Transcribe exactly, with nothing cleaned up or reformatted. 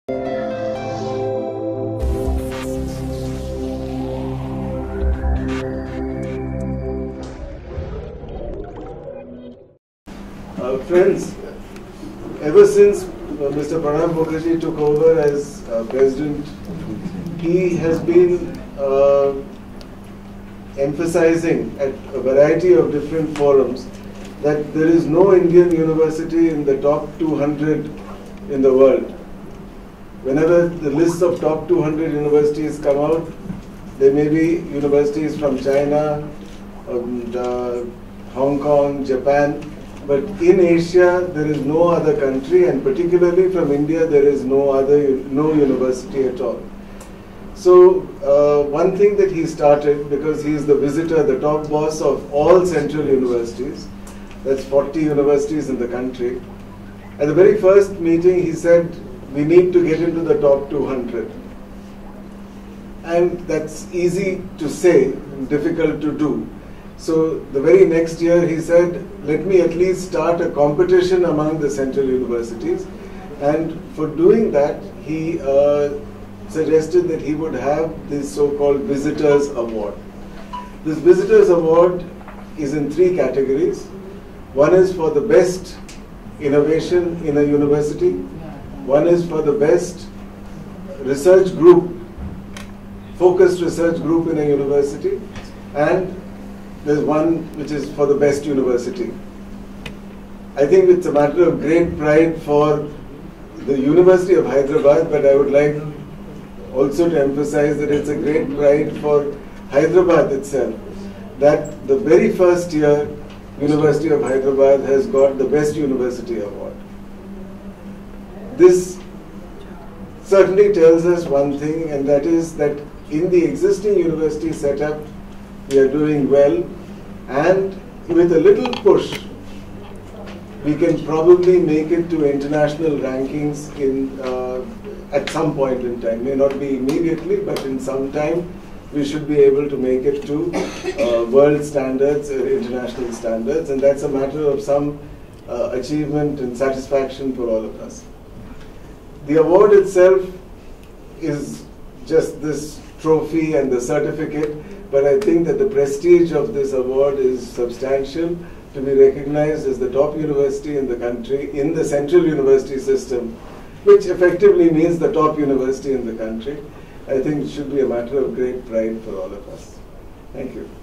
Uh, friends, ever since uh, Mister Pranab Mukherjee took over as uh, president, he has been uh, emphasizing at a variety of different forums that there is no Indian university in the top two hundred in the world. Whenever the lists of top two hundred universities come out, there may be universities from China, and, uh, Hong Kong, Japan, but in Asia there is no other country, and particularly from India there is no other no university at all. So uh, one thing that he started, because he is the visitor, the top boss of all central universities, that's forty universities in the country. At the very first meeting he said, we need to get into the top two hundred. And that's easy to say, difficult to do. So the very next year he said, let me at least start a competition among the central universities. And for doing that, he uh, suggested that he would have this so-called Visitors Award. This Visitors Award is in three categories. One is for the best innovation in a university. One is for the best research group, focused research group in a university. And there's one which is for the best university. I think it's a matter of great pride for the University of Hyderabad, but I would like also to emphasize that it's a great pride for Hyderabad itself, that the very first year University of Hyderabad has got the Best University Award. This certainly tells us one thing, and that is that in the existing university setup, we are doing well, and with a little push, we can probably make it to international rankings in uh, at some point in time. May not be immediately, but in some time, we should be able to make it to uh, world standards, uh, international standards, and that's a matter of some uh, achievement and satisfaction for all of us. The award itself is just this trophy and the certificate, but I think that the prestige of this award is substantial, to be recognized as the top university in the country, in the central university system, which effectively means the top university in the country. I think it should be a matter of great pride for all of us. Thank you.